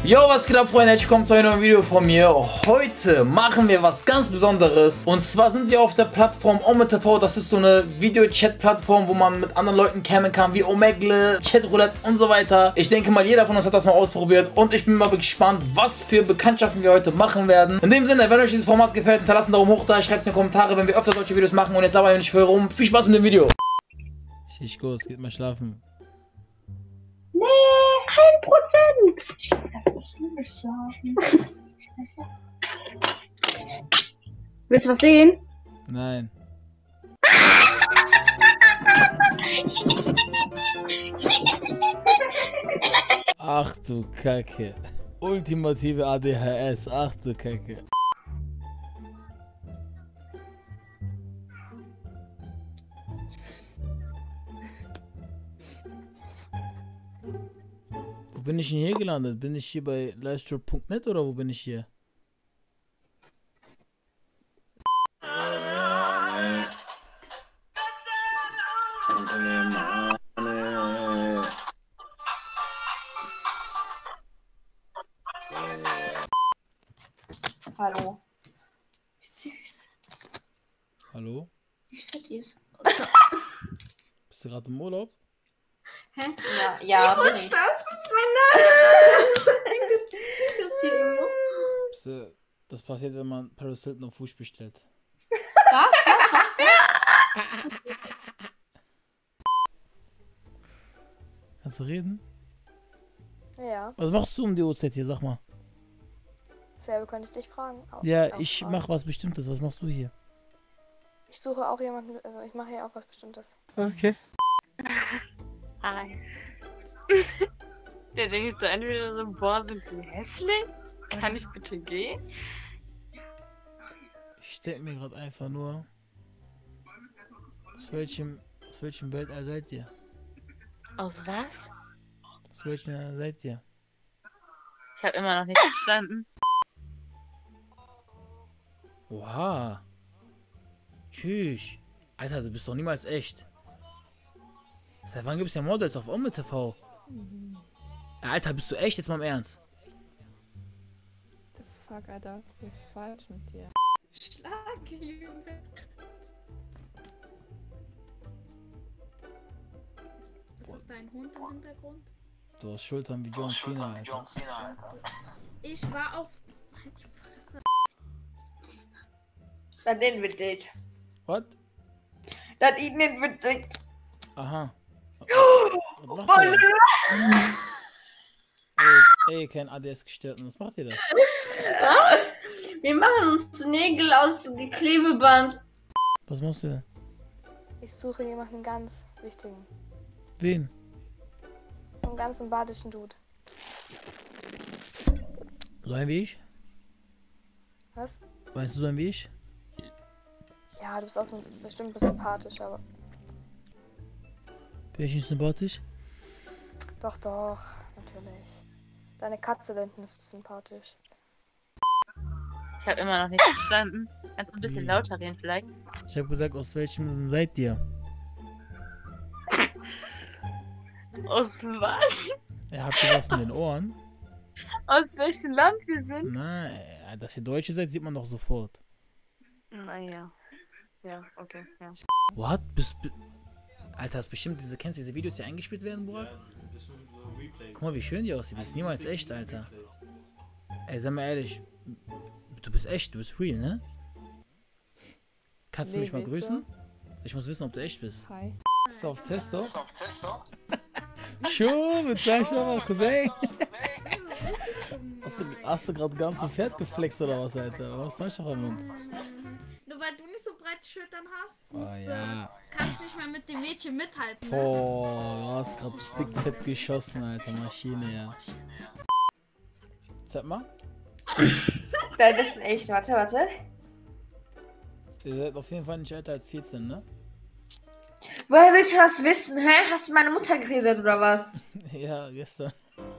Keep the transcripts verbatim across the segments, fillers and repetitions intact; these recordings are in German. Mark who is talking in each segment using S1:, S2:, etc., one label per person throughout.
S1: Yo, was geht ab, Freunde? Herzlich willkommen zu einem neuen Video von mir. Heute machen wir was ganz Besonderes. Und zwar sind wir auf der Plattform Omegle. Das ist so eine Video-Chat-Plattform, wo man mit anderen Leuten cammen kann, wie Omegle, Chatroulette und so weiter. Ich denke mal, jeder von uns hat das mal ausprobiert. Und ich bin mal gespannt, was für Bekanntschaften wir heute machen werden. In dem Sinne, wenn euch dieses Format gefällt, hinterlasst einen Daumen hoch da. Schreibt es in die Kommentare, wenn wir öfter solche Videos machen. Und jetzt labern wir nicht viel rum. Viel Spaß mit dem Video. Ich gut, geht mal schlafen.
S2: Nee, ein Prozent. Ich liebe schlafen. Willst du was sehen?
S1: Nein. Ach du Kacke. Ultimative A D H S. Ach du Kacke. Wo bin ich denn hier gelandet? Bin ich hier bei livestream punkt net oder wo bin ich hier?
S2: Hallo. Wie süß.
S1: Hallo?
S2: Wie fett die ist.
S1: Bist du gerade im Urlaub?
S2: Hä? Ja, ja. Was ist das? Was ist mein Name? Hängt das hier irgendwo?
S1: Bist du, das passiert, wenn man Paris Hilton auf Fuß bestellt.
S2: Was? Was? Was?
S1: Kannst du reden?
S3: Ja,
S1: Was machst du um die Uhrzeit hier? Sag mal.
S3: selber könnte ich dich fragen. Auch,
S1: Ja,
S3: auch
S1: ich
S3: fragen.
S1: mach was Bestimmtes. Was machst du hier?
S3: Ich suche auch jemanden, also ich mache hier auch was Bestimmtes.
S1: Okay.
S4: Hi. Der denkt so entweder so, boah, sind die hässlich? Kann ich bitte gehen?
S1: Ich denke mir gerade einfach nur, aus welchem, aus welchem Weltall seid ihr?
S4: Aus was?
S1: Aus welchem Weltall seid ihr?
S4: Ich habe immer noch nicht verstanden.
S1: Oha. Tschüss. Alter, du bist doch niemals echt. Seit wann gibt es ja Models auf Omegle? Alter, bist du echt? Jetzt mal im Ernst.
S5: The fuck, Alter, was ist falsch mit dir?
S2: Schlag, Junge.
S6: Ist das dein Hund im Hintergrund?
S1: Du hast Schultern wie John Cena, Alter.
S6: Ich war auf... Halt die Fresse.
S2: Das nennen wir dich.
S1: Was?
S2: Das nennen wir dich.
S1: Aha. Was macht ihr da? Ey, ey, kleinen A D S-Gestörten, was macht ihr da?
S2: Was? Wir machen uns Nägel aus Klebeband.
S1: Was machst du denn?
S3: Ich suche jemanden ganz wichtigen.
S1: Wen?
S3: So einen ganz sympathischen Dude.
S1: So ein wie ich?
S3: Was?
S1: Meinst du so ein wie ich?
S3: Ja, du bist auch so bestimmt ein bisschen sympathisch, aber...
S1: Bin ich nicht sympathisch?
S3: Doch, doch, natürlich. Deine Katze da hinten ist sympathisch.
S4: Ich habe immer noch nicht verstanden. Kannst du ein bisschen lauter reden vielleicht?
S1: Ich habe gesagt, aus welchem seid ihr?
S4: Aus was?
S1: Ja, habt ihr was in den Ohren?
S4: Aus welchem Land wir sind?
S1: Nein, dass ihr Deutsche seid, sieht man doch sofort.
S4: Naja. Ja, okay, ja.
S1: What? Bist, bi Alter, hast bestimmt diese, kennst du diese Videos, die eingespielt werden, Bruder? Guck mal, wie schön die aussieht. Die ist niemals echt, Alter. Ey, sag mal ehrlich. Du bist echt, du bist real, ne? Kannst du
S5: Wie
S1: mich mal
S5: bist
S1: grüßen? Ich muss wissen, ob du echt bist.
S5: Hi.
S1: Bist du auf Testo? Bist du auf Testo? Schon, mit deinem Schauer, Cousin. Hast du, hast du gerade ganz fett geflext oder was, Alter? Was hast du noch im Mund?
S6: Nur weil du nicht so breite Schultern hast,
S1: Oh
S6: musst,
S1: ja.
S6: äh, kannst nicht mehr mit dem Mädchen mithalten. Ne?
S1: Boah, du hast gerade dick fett geschossen, Alter. Maschine, ja. Zeig mal.
S2: Das ist echt. Warte, warte.
S1: Ihr seid auf jeden Fall nicht älter als vierzehn, ne?
S2: Woher willst du das wissen, hä? Hast du meine Mutter geredet oder was?
S1: Ja, gestern.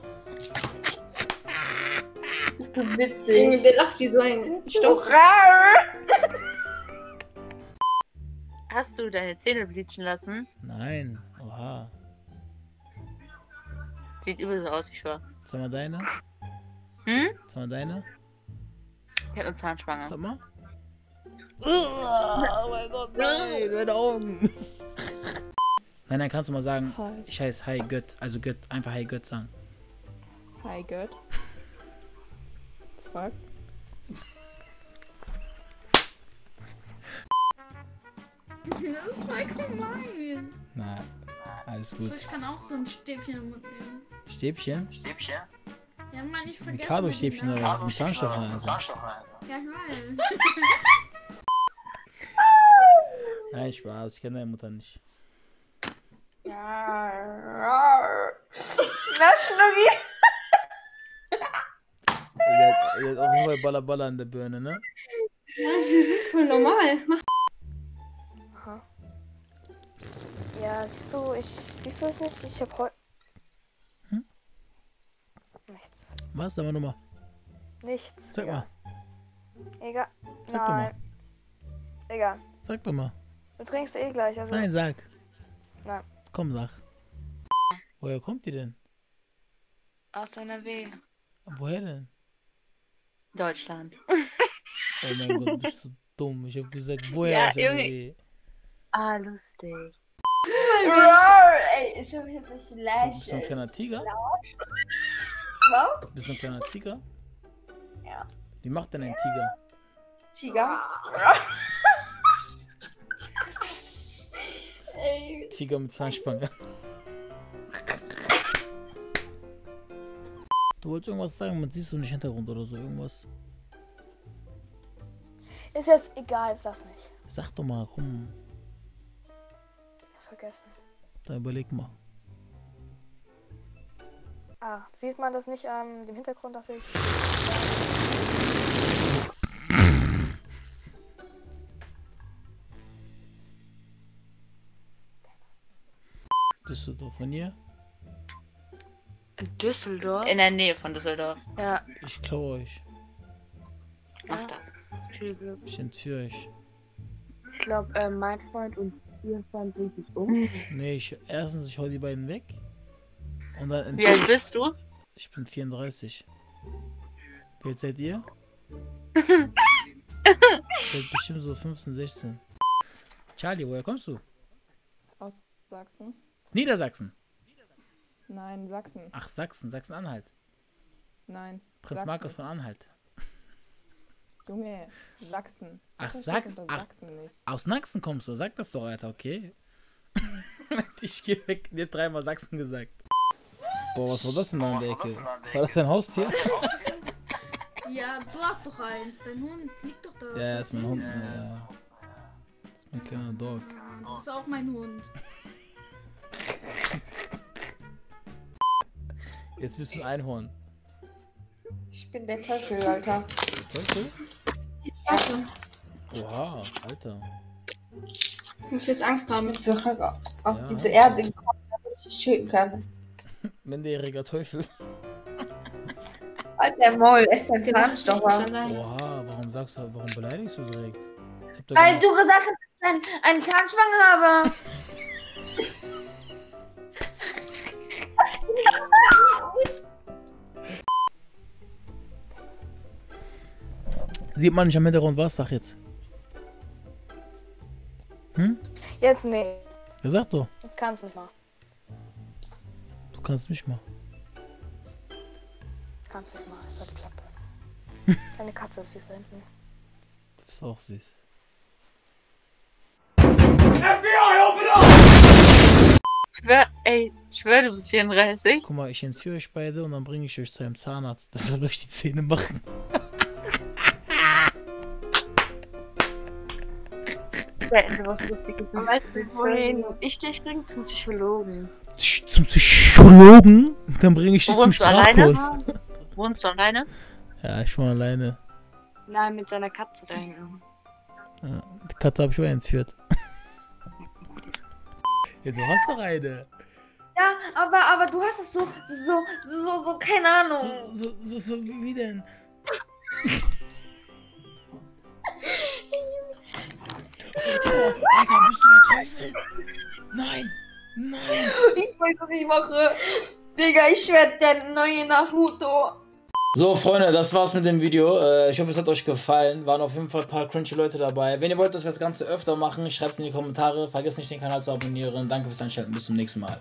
S2: Bist du witzig? Der lacht wie so ein Stock.
S4: Hast du deine Zähne bleachen lassen?
S1: Nein. Oha.
S4: Sieht übel so aus, ich schwör.
S1: Sag mal deine. Sag mal deine.
S4: Ich hab eine Zahnspange.
S1: Sag mal. Oh mein Gott, nein, meine Augen. Nein, dann kannst du mal sagen,
S5: Hi.
S1: ich heiße Hi Gött, also Gött, einfach Hi Gött sagen.
S5: Hi, Gott. Fuck.
S6: Das ist voll gemein.
S1: Na, alles gut.
S6: Ich kann auch so ein Stäbchen im Mund nehmen.
S1: Stäbchen?
S6: Ja, Mann, ich
S1: Ein
S6: vergesse.
S1: Kado-Stäbchen oder was? Ein Zahnstocher, Alter.
S6: Ja, ich weiß.
S1: Nein, Spaß, ich kenne deine Mutter nicht.
S2: Ja. Na, Schnucki.
S1: Ihr seid, ihr seid auch nur bei Baller Baller an der Birne, ne?
S2: Ja, wir sind voll normal.
S3: Aha. Ja, siehst du, ich, siehst du es nicht? Ich hab heute...
S1: Hm?
S3: Nichts.
S1: Was? Sag mal nochmal.
S3: Nichts.
S1: Sag mal.
S3: Egal.
S1: Sag doch mal.
S3: Nein. Egal.
S1: Sag doch mal.
S3: Du trinkst eh gleich, also...
S1: Nein, sag.
S3: Nein.
S1: Komm, sag. Woher kommt die denn?
S4: Aus N R W.
S1: Woher denn?
S4: Deutschland.
S1: Oh mein Gott, bist du dumm. Ich hab gesagt, woher
S4: Ja,
S1: aus N R W?
S4: Ah, lustig.
S2: Ey, ich hab jetzt
S1: Bist du, bist du ein kleiner Tiger?
S2: Was?
S1: Bist du ein kleiner Tiger?
S2: Ja.
S1: Wie macht denn ein Tiger?
S2: Tiger. Ey.
S1: Tiger mit Zahnspange. Du wolltest irgendwas sagen, man siehst du nicht Hintergrund oder so, irgendwas.
S3: Ist jetzt egal, jetzt lass mich.
S1: Sag doch mal, komm.
S3: Ich hab's vergessen.
S1: Dann überleg mal.
S3: Ah, sieht man das nicht an ähm, dem Hintergrund, dass ich...
S1: Düsseldorf, von hier?
S2: In Düsseldorf?
S4: In der Nähe von Düsseldorf.
S2: Ja.
S1: Ich klaue euch.
S4: Mach das.
S2: Viel Glück.
S1: Ich entführe euch.
S2: Ich glaube, äh, mein Freund und ihr Freund bringt sich um.
S1: Nee, ich, erstens, ich hau die beiden weg. Und dann
S4: Wie alt bist du?
S1: Ich bin vierunddreißig. Wie alt seid ihr? Seid bestimmt so fünfzehn, sechzehn. Charlie, woher kommst du?
S5: Aus Sachsen?
S1: Niedersachsen.
S5: Nein, Sachsen.
S1: Ach, Sachsen, Sachsen-Anhalt.
S5: Nein.
S1: Prinz
S5: Sachsen.
S1: Markus von Anhalt.
S5: Junge, Sachsen.
S1: Ach,
S5: Ich
S1: Sach-
S5: verstehe unter
S1: ach.
S5: Sachsen nicht.
S1: Aus Sachsen kommst du, sag das doch, Alter, okay? Ich geh weg, dir dreimal Sachsen gesagt. Boah, was war das denn da in der Ecke? War das dein Haustier?
S6: Ja, du hast doch eins. Dein Hund liegt doch da.
S1: Ja, ja, ist mein Hund. Ja, ja. Das ist mein kleiner Dog.
S6: Ja, du bist auch mein Hund.
S1: Jetzt bist du ein Einhorn.
S2: Ich bin der Teufel, Alter.
S1: Teufel?
S2: Also,
S1: Oha, Alter.
S2: ich muss jetzt Angst haben, mit zurück auf
S1: Ja.
S2: diese Erde gekommen, damit ich dich töten kann.
S1: Minderjähriger Teufel.
S2: Halt der Maul, ist ein Zahnstocher.
S1: Oha, warum sagst du, warum beleidigst du direkt? Ich hab da
S2: Weil
S1: gar-
S2: du gesagt hast, dass ich einen, einen Zahnspange habe.
S1: Sieht man nicht am Hintergrund was? Sag jetzt. Hm?
S3: Jetzt nee.
S1: Ja, sag doch.
S3: Ich kann's nicht mal.
S1: Du kannst mich mal.
S3: Jetzt kannst du nicht mal. Das hat geklappt. Deine Katze ist süß da hinten.
S1: Du bist auch süß.
S4: Ich schwör, ey, ich schwör, du bist vierunddreißig.
S1: Guck mal, ich entführe euch beide und dann bringe ich euch zu einem Zahnarzt. Das soll euch die Zähne machen.
S4: Selten was Lustiges.
S2: Weißt du, wohin ich dich bringe? Zum Psychologen.
S1: Z- Zum Psychologen? Dann bringe ich dich zum
S4: Wohnst du alleine?
S1: Sprachkurs.
S4: Wohnst du alleine?
S1: Ja, ich wohne alleine.
S2: Nein, mit seiner Katze da hinten.
S1: Ja, die Katze habe ich schon entführt. Ja, du hast doch eine.
S2: Ja, aber, aber du hast es so, so, so, so, so, keine Ahnung.
S1: So, so, so, so wie denn? Oh, Alter, bist du der Teufel? Nein, nein.
S2: Ich weiß, was ich mache. Digga, ich werde der neue Naruto.
S1: So, Freunde, das war's mit dem Video. Äh, ich hoffe, es hat euch gefallen. Waren auf jeden Fall ein paar cringe Leute dabei. Wenn ihr wollt, dass wir das Ganze öfter machen, schreibt es in die Kommentare. Vergesst nicht, den Kanal zu abonnieren. Danke fürs Einschalten. Bis zum nächsten Mal.